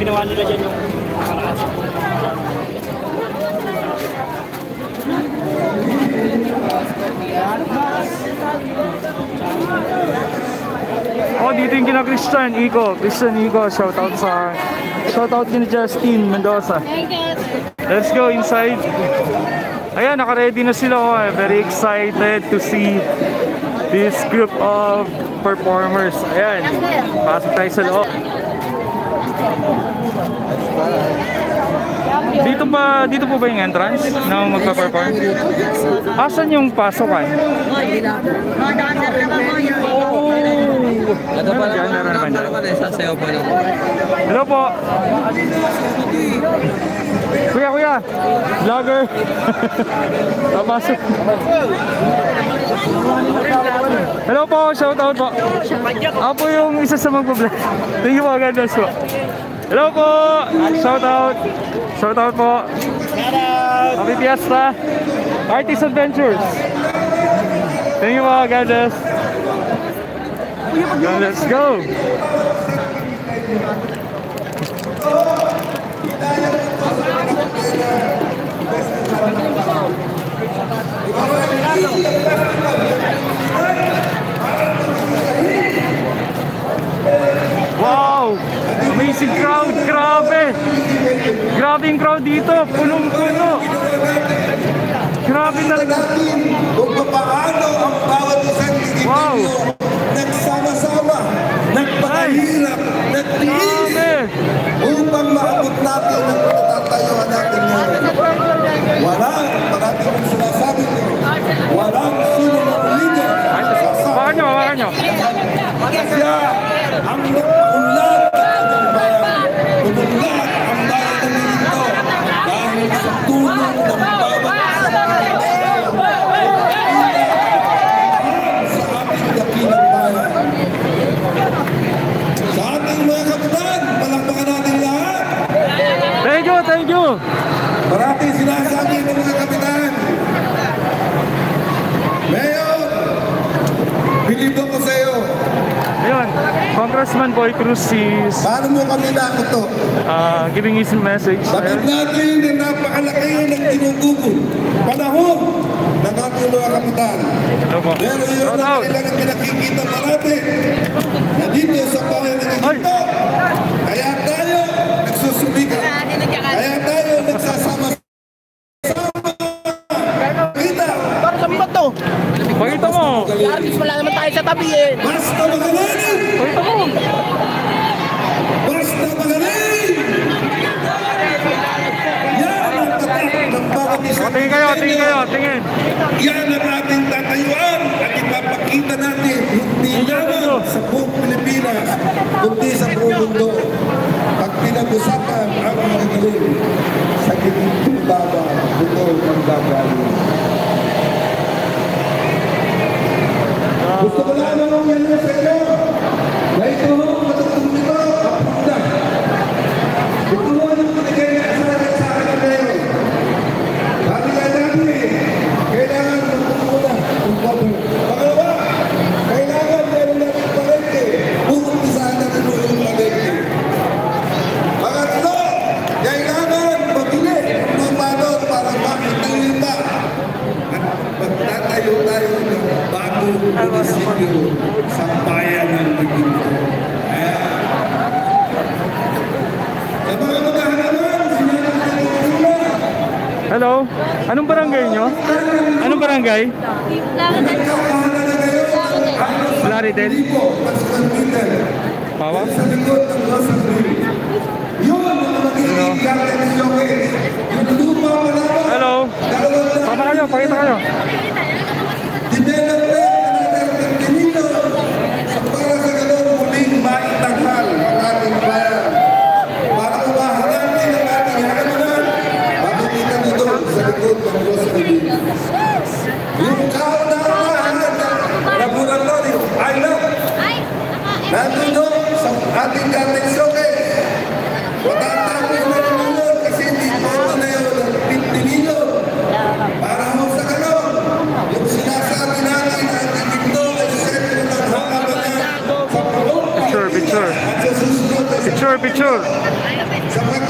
ginawa nila dyan yung nakaraan. Oh, dito yung kina Christian Ico. Shoutout kina Justin Mendoza. Let's go inside. Ayan, naka-ready na sila. Oh, very excited to see this group of performers. Ayan, pasok tayo sa loob. Dito po ba yung entrance na magpa-perform? Asan yung pasokan? Oh! Meron naman dyan. Hello po! Kuya! Vlogger! Papasok! Hello po! Shoutout po! Ako po yung isa sa magpa-vlog. Thank you po, God bless po. Hello po! Shoutout po! Happy Fiesta! Artist Adventures! Thank you po, God bless! Let's go! Wow! Amazing crowd! Grabe! Grabe yung crowd dito! Punong-puno! Grabe talaga! Kung paano ang bawat isang individuo nagsama-sama, nagpakahirap, nagtiis upang maabot natin ang pinatatayuan natin ngayon. Walang, parating ang sinasabi ko, walang sinong leader. Baka nyo! Siya ang nagpaunlad ng bayan. Tumulad ang bayan ng ito dahil sa tulong ng bawat sa ating mga kapitan, palakpakan natin lahat. Thank you! Parating sinasabi ng mga kapitan, Mayor, bilib ako sa iyo. Ayun, Congressman Boy Cruz is Paano mo kami nakuto? giving his message. Bakit natin na napakalaki ng tinugugol panahon ng ating mga kapitan. Pero yun ang kailangan pinakikita natin na dito sa bayan ng Egipto. Kaya tayo nagsusumika. Kaya tayo nagsasama-sama. Kita! Para sa mga to. Pakita mo! Artist, wala naman tayo sa tabi eh. Basta magaling! Pakita mo! Basta magaling! Yan ang tatak ng bawat isang Tingin kayo! Yan ang ating tatayuan at ipapakita natin hindi lamang sa buong Pilipinas kundi sa buong mundo. Pag pinag-usapan ang magaling sa gitong baba, ito ang gagaling. Gusto ko lang ang yan sa inyo na ito matutong nito kapunda. Ito ang pinigay na sa akin ngayon. Sabi nga natin, kailangan magpapuna ang gobyerno. Pangalawa, kailangan meron natin palengke. Pupuntisahan natin yung palengke. Pangatlo, kailangan mabili ng balot para makitayin pa. At magtatayo tayo ng bagong munisipyo sa bayan ng Egipto. Sa mga magkahalaman, sinabi natin Hello? Anong barangay nyo? Anong barangay? Claridel? Pawa? Hello? Pakita kayo. Para sa ganun muling maitanghal ang ating bayan. Para umahanapin ang ating halaman, makikita nito sa likod ng Diyos ng Pilipinas. Yung kauna-unahan na laboratorio, I love. Nandun sa ating kateksoke. Matatapos na naman kasi hindi po na yun ang 50 million. Para mo sa ganun, yung sinasabi natin na ito ay sentro ng halaman sa pagod. Picture. At sa susunod na sa Picture, picture. Sa mga